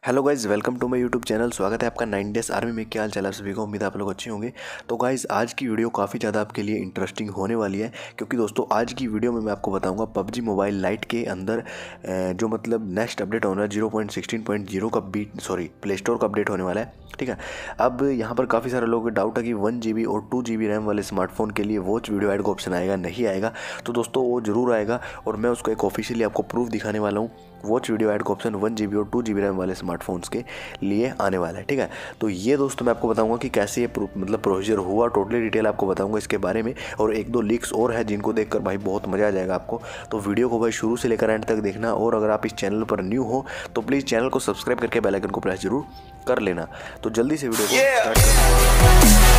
Hello guys, welcome to my YouTube channel. स्वागत है आपका 9 डेज़ आर्मी में। क्या हाल चाल है सभी को? उम्मीद है आप लोग अच्छे होंगे। तो गाइज़, आज की वीडियो काफ़ी ज़्यादा आपके लिए इंटरेस्टिंग होने वाली है, क्योंकि दोस्तों आज की वीडियो में मैं आपको बताऊंगा पबजी मोबाइल लाइट के अंदर जो मतलब नेक्स्ट अपडेट होना है 0.16.0 का प्ले स्टोर का अपडेट होने वाला है। ठीक है, अब यहाँ पर काफ़ी सारे लोगों को डाउट है कि 1 GB और 2 GB रैम वाले स्मार्टफोन के लिए वॉच वीडियो ऐड का ऑप्शन आएगा, नहीं आएगा। तो दोस्तों वो ज़रूर आएगा और मैं उसका एक ऑफिशियली आपको प्रूफ दिखाने वाला हूँ। वॉच वीडियो ऐड का ऑप्शन 1 GB और 2 GB रैम वाले स्मार्टफोन्स के लिए आने वाला है। ठीक है, तो ये दोस्तों मैं आपको बताऊंगा कि कैसे ये मतलब प्रोसीजर हुआ, टोटली डिटेल आपको बताऊंगा इसके बारे में। और एक दो लीक्स और है जिनको देखकर भाई बहुत मज़ा आ जाएगा आपको। तो वीडियो को भाई शुरू से लेकर एंड तक देखना। और अगर आप इस चैनल पर न्यू हो तो प्लीज़ चैनल को सब्सक्राइब करके बेल आइकन को प्रेस जरूर कर लेना। तो जल्दी से वीडियो को स्टार्ट करते हैं।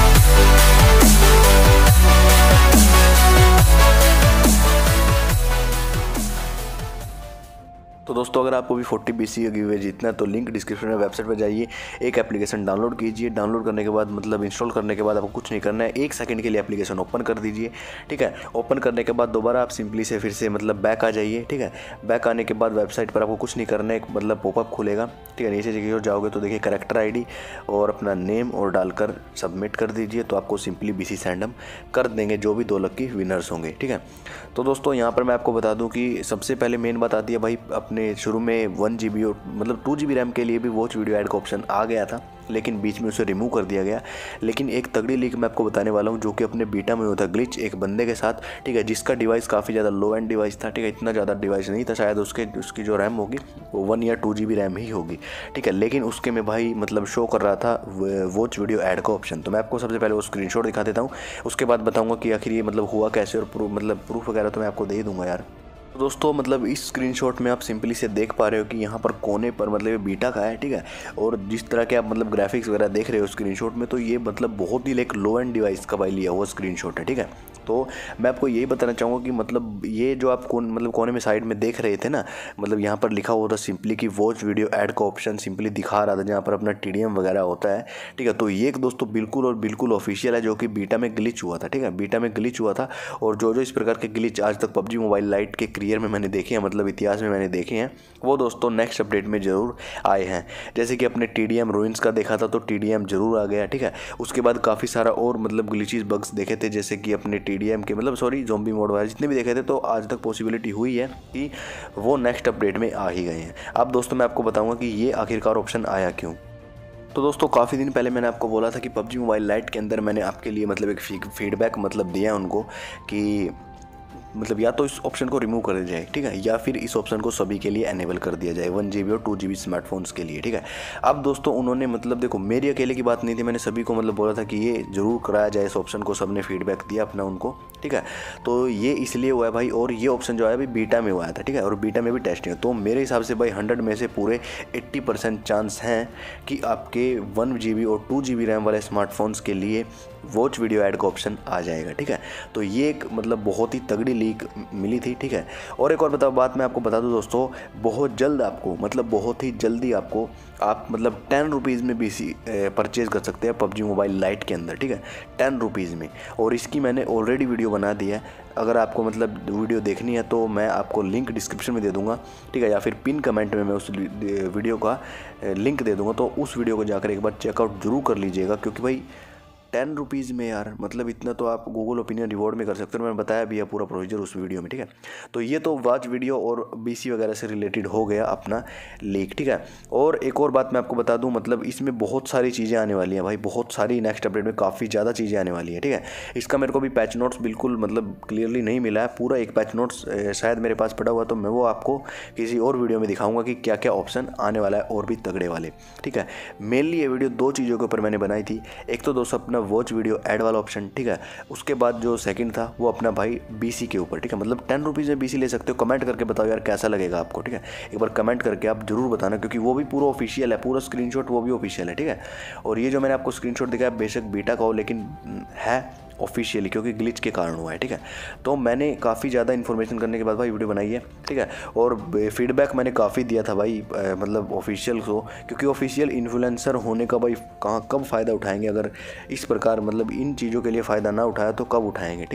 तो दोस्तों अगर आपको भी 40 BC का गिव अवे जीतना है तो लिंक डिस्क्रिप्शन में, वेबसाइट पर जाइए, एक एप्लीकेशन डाउनलोड कीजिए। डाउनलोड करने के बाद मतलब इंस्टॉल करने के बाद आपको कुछ नहीं करना है, 1 सेकंड के लिए एप्लीकेशन ओपन कर दीजिए। ठीक है, ओपन करने के बाद दोबारा आप सिंपली से फिर से मतलब बैक आ जाइए। ठीक है, बैक आने के बाद वेबसाइट पर आपको कुछ नहीं करना है, मतलब पॉपअप खुलेगा। ठीक है, नीचे जगह जाओगे तो देखिए करेक्टर ID और अपना नेम और डालकर सबमिट कर दीजिए, तो आपको सिंपली BC सेंड हम कर देंगे जो भी 2 लकी विनर्स होंगे। ठीक है, तो दोस्तों यहाँ पर मैं आपको बता दूँ कि सबसे पहले मेन बात आती है भाई, अपने शुरू में 1 GB और मतलब 2 GB रैम के लिए भी वॉच वीडियो ऐड का ऑप्शन आ गया था, लेकिन बीच में उसे रिमूव कर दिया गया। लेकिन एक तगड़ी लीक मैं आपको बताने वाला हूँ जो कि अपने बीटा में हुआ था, ग्लिच एक बंदे के साथ। ठीक है, जिसका डिवाइस काफ़ी ज़्यादा लो एंड डिवाइस था। ठीक है, इतना ज़्यादा डिवाइस नहीं था, शायद उसकी जो रैम होगी वो 1 या 2 GB रैम ही होगी। ठीक है, लेकिन उसके में भाई मतलब शो कर रहा था वॉच वीडियो ऐड का ऑप्शन। तो मैं आपको सबसे पहले वो स्क्रीनशॉट दिखा देता हूँ, उसके बाद बताऊँगा कि आखिर ये मतलब हुआ कैसे, और प्रूफ वगैरह तो मैं आपको दे ही दूँगा यार। तो दोस्तों मतलब इस स्क्रीनशॉट में आप सिंपली से देख पा रहे हो कि यहाँ पर कोने पर मतलब ये बीटा का है। ठीक है, और जिस तरह के आप मतलब ग्राफिक्स वगैरह देख रहे हो स्क्रीनशॉट में, तो ये मतलब बहुत ही एक लो एंड डिवाइस का भाई लिया हुआ स्क्रीनशॉट है। ठीक है, तो मैं आपको यही बताना चाहूँगा कि मतलब ये जो आप कोने में साइड में देख रहे थे ना, मतलब यहाँ पर लिखा हुआ था सिंपली कि वॉच वीडियो ऐड का ऑप्शन सिंपली दिखा रहा था जहाँ पर अपना TDM वगैरह होता है। ठीक है, तो ये एक दोस्तों बिल्कुल और बिल्कुल ऑफिशियल है, जो कि बीटा में ग्लिच हुआ था। ठीक है, बीटा में ग्लिच हुआ था, और जो इस प्रकार के ग्लिच आज तक पबजी मोबाइल लाइट के करियर में मैंने देखे हैं, मतलब इतिहास में मैंने देखे हैं, वो दोस्तों नेक्स्ट अपडेट में ज़रूर आए हैं। जैसे कि अपने TDM रूइंस का देखा था तो TDM जरूर आ गया। ठीक है, उसके बाद काफ़ी सारा और मतलब ग्लिचेस बग्स देखे थे, जैसे कि अपने TDM के मतलब ज़ॉम्बी मोड वाले जितने भी देखे थे, तो आज तक पॉसिबिलिटी हुई है कि वो नेक्स्ट अपडेट में आ ही गए हैं। अब दोस्तों मैं आपको बताऊंगा कि ये आखिरकार ऑप्शन आया क्यों। तो दोस्तों काफ़ी दिन पहले मैंने आपको बोला था कि पबजी मोबाइल लाइट के अंदर मैंने आपके लिए मतलब एक फीडबैक मतलब दिया उनको कि मतलब या तो इस ऑप्शन को रिमूव कर दिया जाए। ठीक है, या फिर इस ऑप्शन को सभी के लिए एनेबल कर दिया जाए 1 GB और 2 GB स्मार्टफोन्स के लिए। ठीक है, अब दोस्तों उन्होंने मतलब देखो मेरी अकेले की बात नहीं थी, मैंने सभी को मतलब बोला था कि ये जरूर कराया जाए इस ऑप्शन को, सबने फीडबैक दिया अपना उनको। ठीक है, तो ये इसलिए हुआ है भाई, और ये ऑप्शन जो है अभी बीटा में हुआ था। ठीक है, और बीटा में भी टेस्टिंग है, तो मेरे हिसाब से भाई 100 में से पूरे 80% चांस हैं कि आपके 1 GB और 2 GB रैम वाले स्मार्टफोन्स के लिए वॉच वीडियो ऐड का ऑप्शन आ जाएगा। ठीक है, तो ये एक मतलब बहुत ही तगड़ी लीक मिली थी। ठीक है, और एक और बात मैं आपको बता दूं दोस्तों, बहुत जल्द आपको मतलब बहुत ही जल्दी आपको आप मतलब 10 रुपीज़ में BC परचेज़ कर सकते हैं पबजी मोबाइल लाइट के अंदर। ठीक है, 10 रुपीज़ में, और इसकी मैंने ऑलरेडी वीडियो बना दी है। अगर आपको मतलब वीडियो देखनी है तो मैं आपको लिंक डिस्क्रिप्शन में दे दूंगा। ठीक है, या फिर पिन कमेंट में मैं उस वीडियो का लिंक दे दूंगा, तो उस वीडियो को जाकर एक बार चेकआउट जरूर कर लीजिएगा, क्योंकि भाई 10 रुपीज़ में यार मतलब इतना तो आप गूगल ओपिनियन रिवॉर्ड में कर सकते हो। मैंने बताया भी है पूरा प्रोसीजर उस वीडियो में। ठीक है, तो ये तो वॉच वीडियो और BC वगैरह से रिलेटेड हो गया अपना लीक। ठीक है, और एक और बात मैं आपको बता दूं, मतलब इसमें बहुत सारी चीज़ें आने वाली हैं भाई, बहुत सारी नेक्स्ट अपडेट में काफ़ी ज़्यादा चीज़ें आने वाली हैं। ठीक है, इसका मेरे को भी पैच नोट्स बिल्कुल मतलब क्लियरली नहीं मिला है, पूरा एक पैच नोट्स शायद मेरे पास पड़ा हुआ, तो मैं वो आपको किसी और वीडियो में दिखाऊंगा कि क्या क्या ऑप्शन आने वाला है, और भी तगड़े वाले। ठीक है, मेनली ये वीडियो 2 चीज़ों के ऊपर मैंने बनाई थी। एक तो दोस्तों अपना वॉच वीडियो ऐड वाला ऑप्शन। ठीक है, उसके बाद जो सेकंड था वो अपना भाई BC के ऊपर। ठीक है, मतलब 10 रुपीज़ में BC ले सकते हो। कमेंट करके बताओ यार कैसा लगेगा आपको। ठीक है, एक बार कमेंट करके आप जरूर बताना, क्योंकि वो भी पूरा ऑफिशियल है, पूरा स्क्रीनशॉट वो भी ऑफिशियल है। ठीक है, और ये जो मैंने आपको स्क्रीनशॉट दिखाया बेशक बीटा का हो, लेकिन है ऑफिशियली, क्योंकि ग्लिच के कारण हुआ है। ठीक है, तो मैंने काफ़ी ज़्यादा इन्फॉर्मेशन करने के बाद भाई वीडियो बनाई है। ठीक है, और फीडबैक मैंने काफ़ी दिया था भाई मतलब ऑफिशियल को, क्योंकि ऑफिशियल इन्फ्लुएंसर होने का भाई कहाँ कब फ़ायदा उठाएंगे, अगर इस प्रकार मतलब इन चीज़ों के लिए फ़ायदा ना उठाया तो कब उठाएंगे। ठीक है,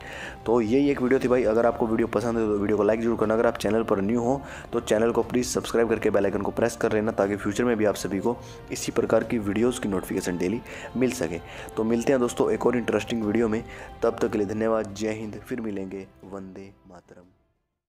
तो यही एक वीडियो थी भाई। अगर आपको वीडियो पसंद है तो वीडियो को लाइक जरूर करना। अगर आप चैनल पर न्यू हो तो चैनल को प्लीज़ सब्सक्राइब करके बेल आइकन को प्रेस कर लेना, ताकि फ्यूचर में भी आप सभी को इसी प्रकार की वीडियोज़ की नोटिफिकेशन डेली मिल सके। तो मिलते हैं दोस्तों एक और इंटरेस्टिंग वीडियो में, तब तक के लिए धन्यवाद। जय हिंद। फिर मिलेंगे। वंदे मातरम।